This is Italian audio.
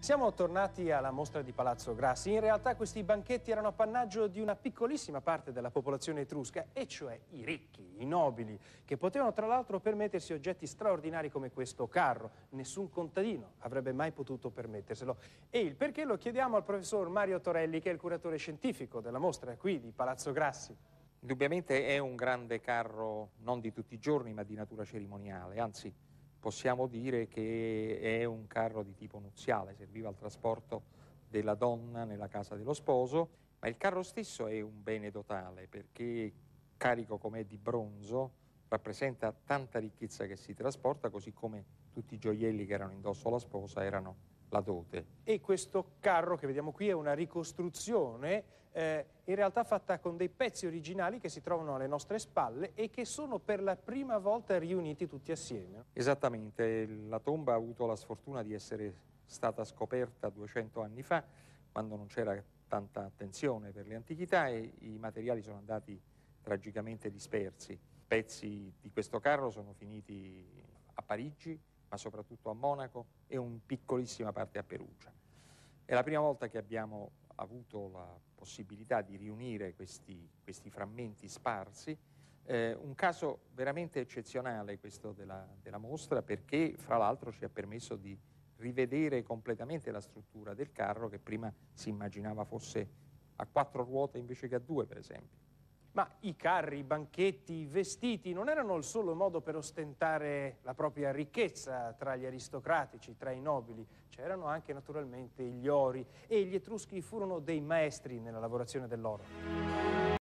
Siamo tornati alla mostra di Palazzo Grassi. In realtà questi banchetti erano appannaggio di una piccolissima parte della popolazione etrusca, e cioè i ricchi, i nobili, che potevano tra l'altro permettersi oggetti straordinari come questo carro. Nessun contadino avrebbe mai potuto permetterselo. E il perché lo chiediamo al professor Mario Torelli, che è il curatore scientifico della mostra qui di Palazzo Grassi. Indubbiamente è un grande carro non di tutti i giorni, ma di natura cerimoniale, anzi possiamo dire che è un carro di tipo nuziale, serviva al trasporto della donna nella casa dello sposo, ma il carro stesso è un bene totale perché, carico com'è di bronzo, rappresenta tanta ricchezza che si trasporta, così come tutti i gioielli che erano indosso alla sposa erano la dote. E questo carro che vediamo qui è una ricostruzione in realtà fatta con dei pezzi originali che si trovano alle nostre spalle e che sono per la prima volta riuniti tutti assieme. Esattamente, la tomba ha avuto la sfortuna di essere stata scoperta 200 anni fa, quando non c'era tanta attenzione per le antichità, e i materiali sono andati tragicamente dispersi. Pezzi di questo carro sono finiti a Parigi, ma soprattutto a Monaco e una piccolissima parte a Perugia. È la prima volta che abbiamo avuto la possibilità di riunire questi frammenti sparsi. Un caso veramente eccezionale questo della mostra, perché fra l'altro ci ha permesso di rivedere completamente la struttura del carro, che prima si immaginava fosse a 4 ruote invece che a 2, per esempio. Ma i carri, i banchetti, i vestiti non erano il solo modo per ostentare la propria ricchezza tra gli aristocratici, tra i nobili. C'erano anche naturalmente gli ori, e gli Etruschi furono dei maestri nella lavorazione dell'oro.